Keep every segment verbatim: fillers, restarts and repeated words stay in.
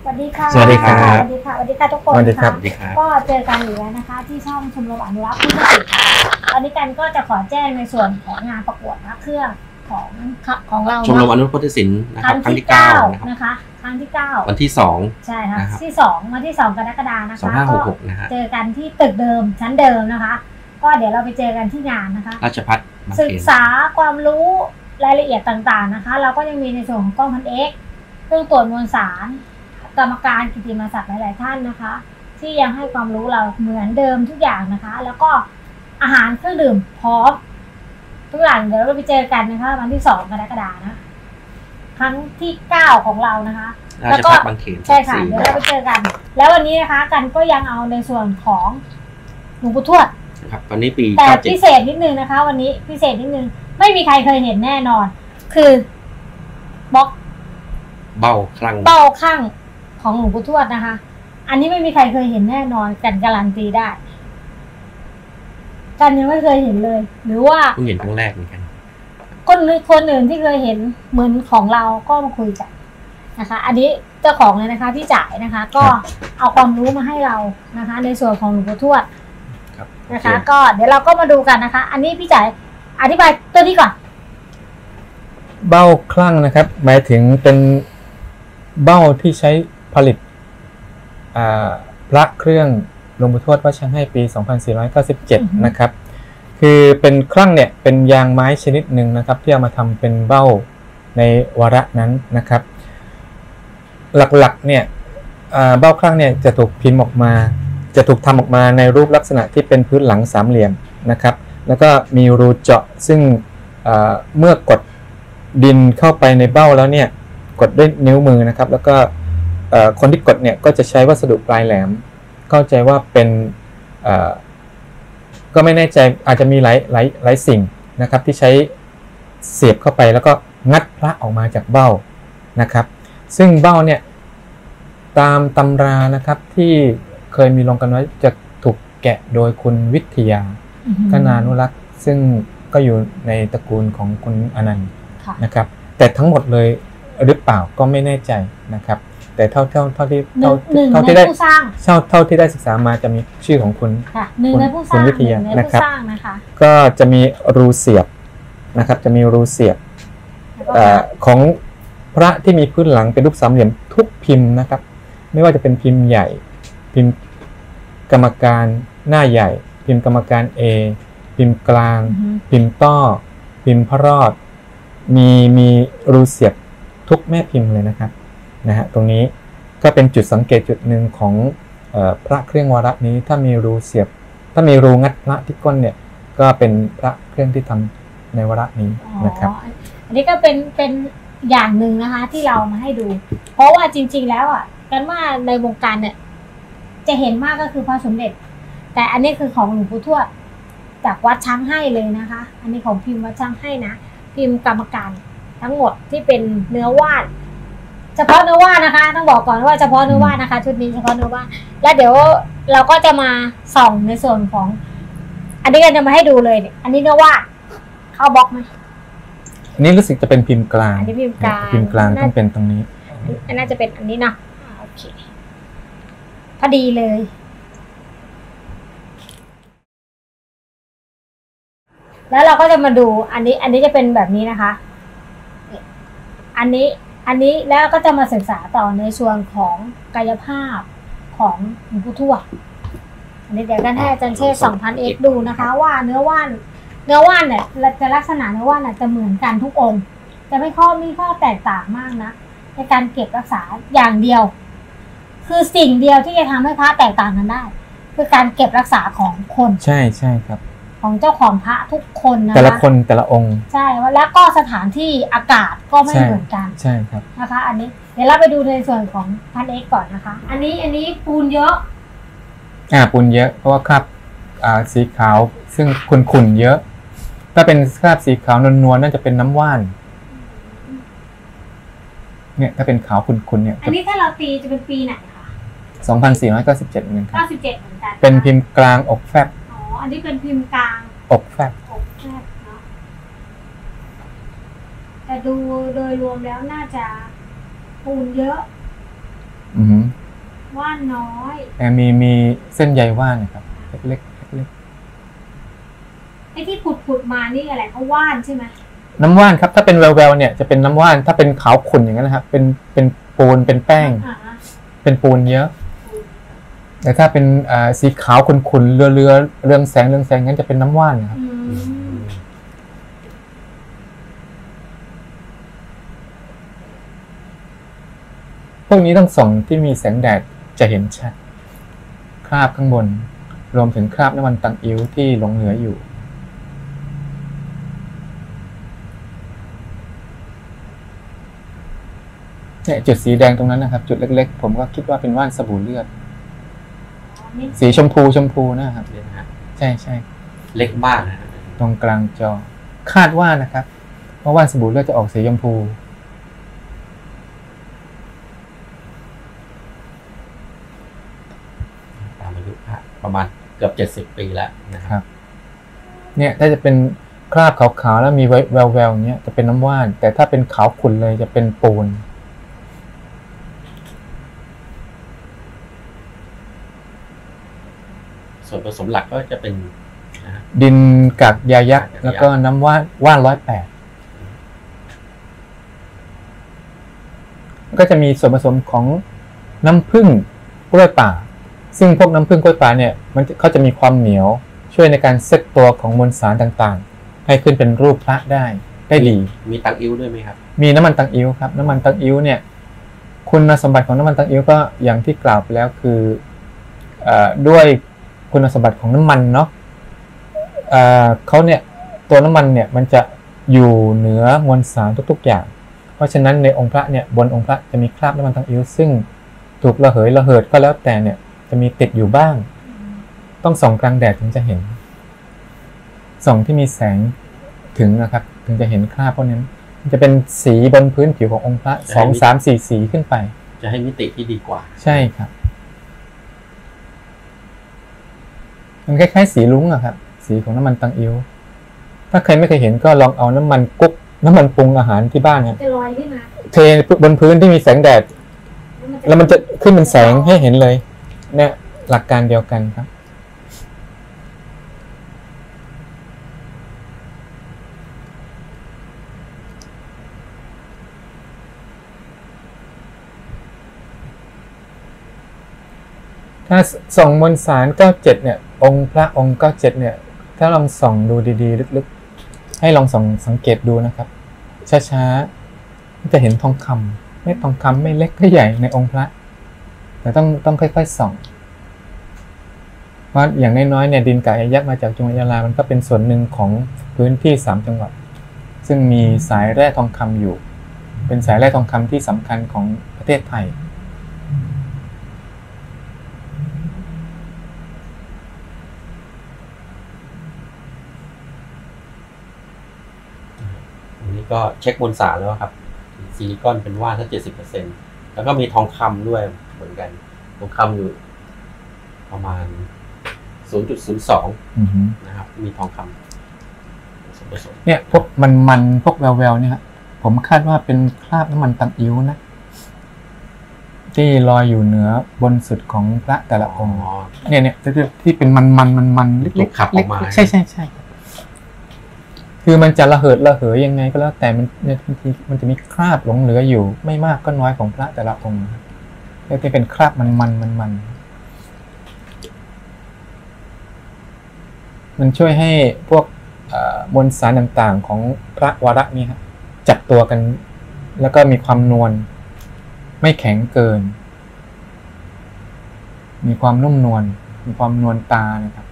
สวัสดีค่ะสวัสดีครับสวัสดีค่ะสวัสดีค่ะทุกคนสวัสดีครับก็เจอกันอีกแล้วนะคะที่ช่องชมรมอนุรักษ์พุทธศิลป์ตอนนี้กันก็จะขอแจ้งในส่วนของงานประกวดพระเครื่องของของเราชมรมอนุรักษ์พุทธศิลป์นะครับครั้งที่เก้านะคะครั้งที่เก้าวันที่สองใช่ค่ะที่สองวันที่สองกรกฎาคมนะคะสองห้าหกหกนะฮะเจอกันที่ตึกเดิมชั้นเดิมนะคะก็เดี๋ยวเราไปเจอกันที่งานนะคะราชภัฏศึกษาความรู้รายละเอียดต่างๆนะคะเราก็ยังมีในส่วนของกล้องพันเอ็กซ์เครื่องตรวจมวลสารกรรมการกิตติมศักดิ์หลายๆท่านนะคะที่ยังให้ความรู้เราเหมือนเดิมทุกอย่างนะคะแล้วก็อาหารเครื่องดื่มพร้อมทุกอย่างเดี๋ยวเราไปเจอกันนะคะวันที่สองกรกฎาคมนะครั้งที่เก้าของเรานะคะแล้วก็บางเขนใช่ค่ะเดี๋ยวเราไปเจอกันแล้ววันนี้นะคะกันก็ยังเอาในส่วนของหลวงปู่ทวดครับตอนนี้ปีแต่พิเศษนิดนึงนะคะวันนี้พิเศษนิดนึงไม่มีใครเคยเห็นแน่นอนคือบล็อกเบ้าคลั่งเบ้าคลั่งของหลวงปู่ทวดนะคะอันนี้ไม่มีใครเคยเห็นแน่นอนกันการันตีได้กันยังไม่เคยเห็นเลยหรือว่าเพิ่งเห็นครั้งแรกเหมือนกันคนคนอื่นที่เคยเห็นเหมือนของเราก็มาคุยกันนะคะอันนี้เจ้าของเลยนะคะพี่จ่ายนะคะก็เอาความรู้มาให้เรานะคะในส่วนของหลวงปู่ทวดนะคะก็เดี๋ยวเราก็มาดูกันนะคะอันนี้พี่จ่ายอธิบายตัวนี้ก่อนเบ้าคลั่งนะครับหมายถึงเป็นเบ้าที่ใช้ผลิตพระเครื่องหลวงปู่ทวดวัดช้างให้ปีสองพันสี่ร้อยเก้าสิบเจ็ดนะครับคือเป็นคลั่งเนี่ยเป็นยางไม้ชนิดหนึ่งนะครับที่เอามาทำเป็นเบ้าในวาระนั้นนะครับหลักๆเนี่ยเบ้าคลั่งเนี่ยจะถูกพิมพ์ออกมาจะถูกทำออกมาในรูปลักษณะที่เป็นพื้นหลังสามเหลี่ยมนะครับแล้วก็มีรูเจาะซึ่งเมื่อกดดินเข้าไปในเบ้าแล้วเนี่ยกดด้วยนิ้วมือนะครับแล้วก็คนที่กดเนี่ยก็จะใช้วัสดุปลายแหลมเข้าใจว่าเป็นก็ไม่แน่ใจอาจจะมีหลายหลายหลายสิ่งนะครับที่ใช้เสียบเข้าไปแล้วก็งัดพระออกมาจากเบ้านะครับซึ่งเบ้าเนี่ยตามตำรานะครับที่เคยมีลงกันไว้จะถูกแกะโดยคุณวิทยากนานุรักษ์ซึ่งก็อยู่ในตระกูลของคุณอนันต์นะครับแต่ทั้งหมดเลยหรือเปล่าก็ไม่แน่ใจนะครับแต่เท่าเท่าเท่าที่เท่าเท่าที่ได้เท่าเท่าที่ได้ศึกษามาจะมีชื่อของคุณคุณวิทยานะครับนะคะก็จะมีรูเสียบนะครับจะมีรูเสียบของพระที่มีพื้นหลังเป็นรูปสามเหลี่ยมทุกพิมพ์นะครับไม่ว่าจะเป็นพิมพ์ใหญ่พิมพ์กรรมการหน้าใหญ่พิมพ์กรรมการ A พิมพ์กลางพิมพ์ต้อพิมพ์พระรอดมีมีรูเสียบทุกแม่พิมพ์เลยนะครับนะฮะตรงนี้ก็เป็นจุดสังเกตจุดหนึ่งของเอ่อพระเครื่องวาระนี้ถ้ามีรูเสียบถ้ามีรูงัดพระที่ก้นเนี่ยก็เป็นพระเครื่องที่ทำในวาระนี้นะครับอันนี้ก็เป็นเป็นอย่างหนึ่งนะคะที่เรามาให้ดูเพราะว่าจริงๆแล้วอ่ะกันว่าในวงการเนี่ยจะเห็นมากก็คือพระสมเด็จแต่อันนี้คือของหลวงปู่ทวดจากวัดช้างให้เลยนะคะอันนี้ของพิมพ์วัดช้างให้นะพิมพ์กรรมการทั้งหมดที่เป็นเนื้อว่านเฉพาะเนื้อว่านนะคะต้องบอกก่อนว่าเฉพาะเนื้อว่านนะคะชุดนี้เฉพาะเนื้อว่านแล้วเดี๋ยวเราก็จะมาส่องในส่วนของอันนี้กันจะมาให้ดูเลยอันนี้เนื้อว่านเข้าบล็อกไหมอันนี้รู้สึกจะเป็นพิมพ์กลางอันนี้พิมพ์กลางพิมพ์กลางต้องเป็นตรงนี้น่าจะเป็นอันนี้นะโอเคพอดีเลยแล้วเราก็จะมาดูอันนี้อันนี้จะเป็นแบบนี้นะคะอันนี้อันนี้แล้วก็จะมาศึกษาต่อในส่วนของกายภาพของหลวงปู่ทวดอันนี้เดี๋ยวกันให้อาจารย์เชษฐ์ สองพันเอ็กซ์ ดูนะคะว่าเนื้อว่านเนื้อว่านเนี่ยจะลักษณะเนื้อว่านจะเหมือนกันทุกองค์จะไม่ข้อมีข้อแตกต่างมากนะในการเก็บรักษาอย่างเดียวคือสิ่งเดียวที่จะทำให้พระแตกต่างกันได้คือการเก็บรักษาของคนใช่ใช่ครับของเจ้าของพระทุกคนนะคะแต่ละคนแต่ละองค์ใช่แล้วก็สถานที่อากาศก็ไม่เหมือนกันใช่ครับนะคะอันนี้เดี๋ยวเราไปดูในส่วนของพันเอ็กก่อนนะคะอันนี้อันนี้ปูนเยอะอ่าปูนเยอะเพราะว่าคราบอ่าสีขาวซึ่งขุ่นๆเยอะถ้าเป็นคราบสีขาวนวลๆน่าจะเป็นน้ำว่านเนี่ยถ้าเป็นขาวขุ่นๆเนี่ยอันนี้ถ้าเราตีจะเป็นปีไหนคะสองพันสี่ร้อยเก้าสิบเจ็ดเหมือนกันเก้าสิบเจ็ดเหมือนกันเป็นพิมพ์กลางอกแฟบอ๋ออันนี้เป็นพิมพ์กลางอกแฟบอกแฟบเนาะแต่ดูโดยรวมแล้วน่าจะปูนเยอะอือฮึว่านน้อยแต่มีมีเส้นใยว่านนะครับเล็กๆเล็กไอ้ที่ผุดผุดๆมานี่อะไรเขาว่านใช่ไหมๆน้ำว่านครับ ถ้าเป็นแววๆเนี่ยจะเป็นน้ำว่าน ถ้าเป็นขาวขุ่นอย่างนั้นนะครับ เป็นเป็นปูนเป็นแป้งอ่าเป็นปูนเยอะ แต่ถ้าเป็นอ่าสีขาวขุ่นๆเรือเรือเรืองแสงเรืองแสงงั้นจะเป็นน้ำว่านนะครับอืมพวกนี้ต้องส่องที่มีแสงแดดจะเห็นชัด คราบข้างบน รวมถึงคราบน้ำมันตังอิ้วที่หลงเหลืออยู่เนี่ยจุดสีแดงตรงนั้นนะครับ จุดเล็กๆผมก็คิดว่าเป็นว่านสบู่เลือดอ๋อนี่สีชมพูชมพูนะครับเนี่ยนะฮะใช่ใช่เล็กมากนะฮะตรงกลางจอ คาดว่านะครับ เพราะว่านสบู่เลือดจะออกสีชมพูตามอายุพระประมาณเกือบเจ็ดสิบปีแล้วนะคครับ รับ เนี่ยถ้าจะเป็นคราบขาวๆแล้วมีแววๆอย่างเงี้ยจะเป็นน้ำว่าน แต่ถ้าเป็นขาวขุ่นเลยจะเป็นปูนส่วนผสมหลักก็จะเป็นนะฮะดินกากยายักษ์กากยายักษ์แล้วก็น้ำว่านว่านร้อยแปดก็จะมีส่วนผสมของน้ำผึ้งกล้วยป่า ซึ่งพวกน้ำผึ้งกล้วยป่าเนี่ยมันเขาจะมีความเหนียวช่วยในการเซตตัวของมวลสารต่างๆ ให้ขึ้นเป็นรูปพระได้ได้ดีมีตังอิ้วด้วยไหมครับมีน้ำมันตังอิ้วครับ น้ำมันตังอิ้วเนี่ยคุณสมบัติของน้ำมันตังอิ้วก็อย่างที่กล่าวไปแล้วคือเอ่อด้วยคุณสมบัติของน้ำมันเนาะเอ่อเขาเนี่ยตัวน้ำมันเนี่ยมันจะอยู่เหนือมวลสารทุกๆอย่าง เพราะฉะนั้นในองค์พระเนี่ยบนองค์พระจะมีคราบน้ำมันตังอิ้วซึ่งถูกระเหยระเหิดก็แล้วแต่เนี่ยจะมีติดอยู่บ้าง ต้องส่องกลางแดดถึงจะเห็นส่องที่มีแสงถึงนะครับถึงจะเห็นคราบพวกนั้นมันจะเป็นสีบนพื้นผิวขององค์พระสองสามสี่สีขึ้นไปจะให้มิติที่ดีกว่าใช่ครับ มันคล้ายๆสีลุ้งอะครับ สีของน้ำมันตังอิ้วถ้าใครไม่เคยเห็นก็ลองเอาน้ำมันกุ๊กน้ำมันปรุงอาหารที่บ้านครับจะลอยขึ้นมาเทบนพื้นที่มีแสงแดด แล้วมันจะขึ้นเป็นแสงให้เห็นเลย เนี่ยหลักการเดียวกันครับ ถ้าส่องมวลสารเก้าเจ็ดเนี่ย องค์พระองค์เก้าเจ็ดเนี่ย ถ้าลองส่องดูดีๆลึกๆให้ลองส่องสังเกตดูนะครับ ช้าๆจะเห็นทองคำไม่ทองคำไม่เล็กไม่ใหญ่ในองค์พระ แต่ต้องต้องค่อยๆส่อง เพราะอย่างน้อยๆเนี่ยดินกากยายักษ์มาจากจังหวัดยะลามันก็เป็นส่วนหนึ่งของพื้นที่สามจังหวัด ซึ่งมีสายแร่ทองคำอยู่ เป็นสายแร่ทองคำที่สำคัญของประเทศไทยอันนี้ก็เช็คมวลสารแล้วครับซิลิคอนเป็นว่านถ้าเจ็ดสิบเปอร์เซ็นต์แล้วก็มีทองคำด้วยเหมือนกันทองคำอยู่ประมาณ ศูนย์จุดศูนย์สองอือฮึนะครับ มีทองคำผสมผสมเนี่ยพวกมันมันพวกแววๆเนี่ยครับผมคาดว่าเป็นคราบน้ำมันตังอิ้วนะ ที่ลอยอยู่เหนือบนสุดของพระแต่ละองค์ เนี่ยเนี่ยที่เป็นมันมันมันมันเล็กขับออกมาๆใช่ใช่ใช่คือมันจะระเหิดระเหยยังไงก็แล้วแต่มันเนี่ยบางทีมันจะมีคราบหลงเหลืออยู่ไม่มากก็น้อยของพระแต่ละองค์เรียกว่าเป็นคราบมันมันมันมันมันช่วยให้พวกมวลสารต่างๆของพระวาระนี้ครับจับตัวกันแล้วก็มีความนวลไม่แข็งเกิน มีความนุ่มนวลมีความนวลตานะครับ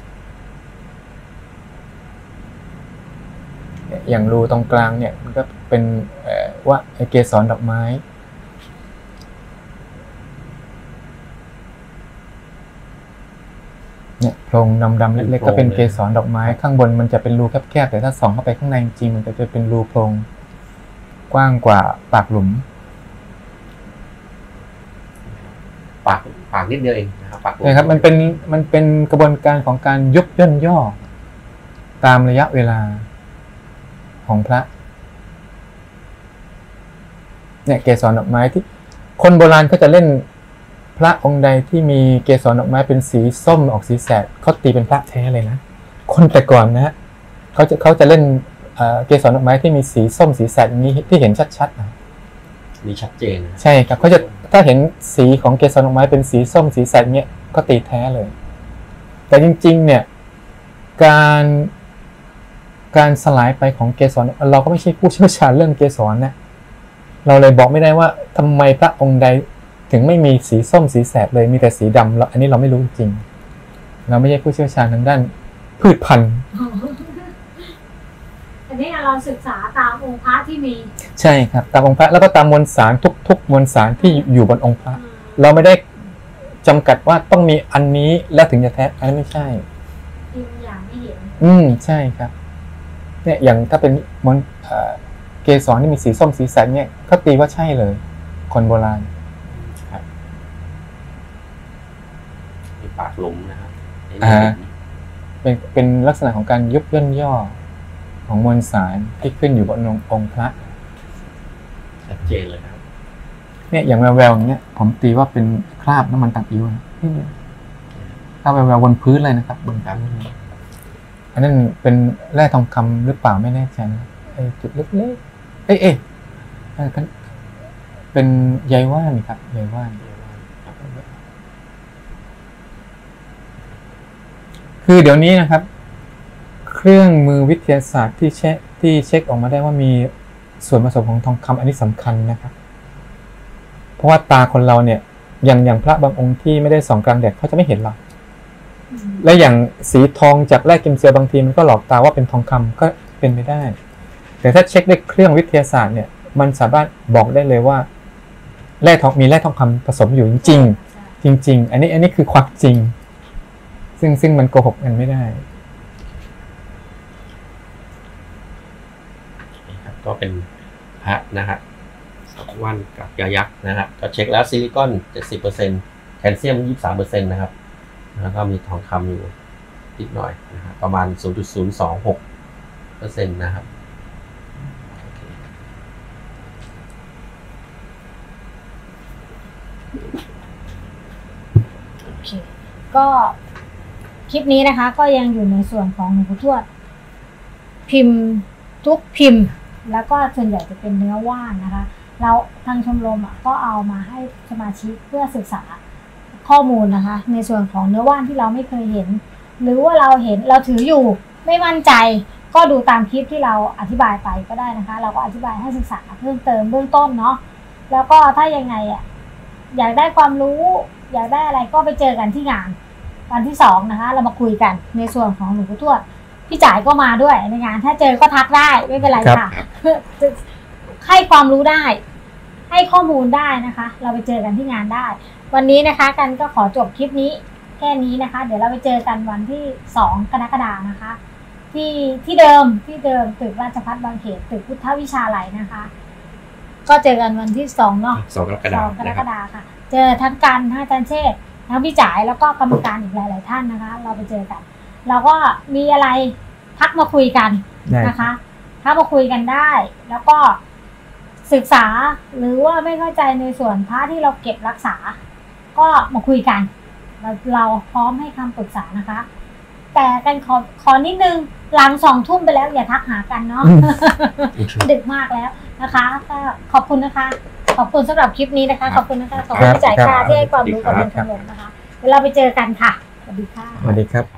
อย่างรูตรงกลางเนี่ยมันก็เป็นว่าไอเกสรดอกไม้เนี่ยโพรงดำๆเล็กๆก็เป็นเกสรดอกไม้ข้างบนมันจะเป็นรูแคบๆแต่ถ้าส่องเข้าไปข้างในจริงๆมันจะเป็นรูโพรงกว้างกว่าปากหลุมปากปากนิดเดียวเองนะครับปากใช่ครับมันเป็นมันเป็นกระบวนการของการยุบย่นย่อตามระยะเวลาของพระเนี่ยเกสรดอกไม้ที่คนโบราณก็จะเล่นพระองค์ใดที่มีเกสรดอกไม้เป็นสีส้มออกสีแสดเขาตีเป็นพระแท้เลยนะคนแต่ก่อนนะฮะเขาจะเขาจะเล่นเกสรดอกไม้ที่มีสีส้มสีแสดอย่างนี้ที่เห็นชัดๆนะมีชัดเจนใช่ครับเขาจะถ้าเห็นสีของเกสรดอกไม้เป็นสีส้มสีแสดเนี้ยก็ตีแท้เลยแต่จริงๆเนี่ยการการสลายไปของเกสรเราก็ไม่ใช่ผู้เชี่ยวชาญเรื่องเกสรนะเราเลยบอกไม่ได้ว่าทำไมพระองค์ใดถึงไม่มีสีส้มสีแสดเลยมีแต่สีดำเราอันนี้เราไม่รู้จริงเราไม่ใช่ผู้เชี่ยวชาญทางด้านพืชพันธุ์อันนี้เราศึกษาตามองค์พระที่มีใช่ครับตามองค์พระแล้วก็ตามมวลสารทุกๆมวลสารที่อยู่บนองค์พระเราไม่ได้จำกัดว่าต้องมีอันนี้แล้วถึงจะแท้อันนี้ไม่ใช่อิงอย่างไม่เห็นอืมใช่ครับเนี่ยอย่างถ้าเป็นมวลเกสรที่มีสีส้มสีแสดเนี่ยก็ตีว่าใช่เลยคนโบราณครับมีปากหลุมนะครับอ่าเป็นเป็นลักษณะของการยุบย่นย่อของมวลสารที่ขึ้นอยู่บนองค์พระชัดเจนเลยครับเนี่ยอย่างแววๆอย่างเงี้ยผมตีว่าเป็นคราบน้ำมันตังอิ้วนะคราบแววๆบนพื้นเลยนะครับบนพื้นอันนั้นเป็นแร่ทองคำหรือเปล่าไม่แน่ใจนะไอ้จุดเล็กๆเอ๊ะเอ๊ะเป็นใยว่านครับใยว่านคือเดี๋ยวนี้นะครับเครื่องมือวิทยาศาสตร์ที่เช็คที่เช็คออกมาได้ว่ามีส่วนผสมของทองคำอันนี้สำคัญนะครับเพราะว่าตาคนเราเนี่ยอย่างอย่างพระบางองค์ที่ไม่ได้ส่องกลางแดดเขาจะไม่เห็นหรอกและอย่างสีทองจากแร่กิมเซียบางทีมันก็หลอกตาว่าเป็นทองคำก็เป็นไปได้แต่ถ้าเช็คด้วยเครื่องวิทยาศาสตร์เนี่ยมันสามารถบอกได้เลยว่าแร่ทองมีแร่ทองคำผสมอยู่จริงๆจริงๆอันนี้อันนี้คือความจริงซึ่งซึ่งมันโกหกกันไม่ได้ก็เป็นพระนะฮะว่านกับยายักษ์นะครับก็เช็คแล้วซิลิคอน เจ็ดสิบเปอร์เซ็นต์ แคลเซียม ยี่สิบสามเปอร์เซ็นต์ นะครับแล้วก็มีทองคำอยู่นิดหน่อยนะฮะประมาณ ศูนย์จุดศูนย์สองหกเปอร์เซ็นต์ นะครับโอเคก็คลิปนี้นะคะก็ยังอยู่ในส่วนของหลวงปู่ทวดพิมพ์ทุกพิมพ์แล้วก็ส่วนใหญ่จะเป็นเนื้อว่านนะคะเราทางชมรมก็เอามาให้สมาชิกเพื่อศึกษาข้อมูลนะคะในส่วนของเนื้อว่านที่เราไม่เคยเห็นหรือว่าเราเห็นเราถืออยู่ไม่มั่นใจก็ดูตามคลิปที่เราอธิบายไปก็ได้นะคะเราก็อธิบายให้ศึกษาเพิ่มเติมเบื้องต้นเนาะแล้วก็ถ้ายังไงอ่ะอยากได้ความรู้อยากได้อะไรก็ไปเจอกันที่งานวันที่สองนะคะเรามาคุยกันในส่วนของหลวงปู่ทวดพี่จ่ายก็มาด้วยในงานถ้าเจอก็ทักได้ไม่เป็นไรค่ะให้ความรู้ได้ให้ข้อมูลได้นะคะเราไปเจอกันที่งานได้วันนี้นะคะกันก็ขอจบคลิปนี้แค่นี้นะคะเดี๋ยวเราไปเจอกันวันที่สองกรกฎาคมนะคะที่ที่เดิมที่เดิมตึกราชภัฏบางเขตตึกพุทธวิชาลัยนะคะก็เจอกันวันที่สองเนาะสองกรกฎาคมกรกฎาคมค่ะเจอทั้งกันทั้งอาจารย์เชษฐ์ทั้งพี่จ่ายแล้วก็กรรมการอีกหลายๆท่านนะคะเราไปเจอกันเราก็มีอะไรทักมาคุยกันนะคะทักมาคุยกันได้แล้วก็ศึกษาหรือว่าไม่เข้าใจในส่วนพระที่เราเก็บรักษาก็มาคุยกันเราเราพร้อมให้คำปรึกษานะคะแต่กันขอขอนิดนึงหลังสองทุ่มไปแล้วอย่าทักหากันเนาะ ดึกมากแล้วนะคะก็ขอบคุณนะคะขอบคุณสำหรับคลิปนี้นะคะขอบคุณนะคะขอบคุณที่จ่ายค่าที่ให้ความรู้กับเรื่องทั้งหมดนะคะเดี๋ยวเราไปเจอกันค่ะสวัสดีค่ะสวัสดีครับ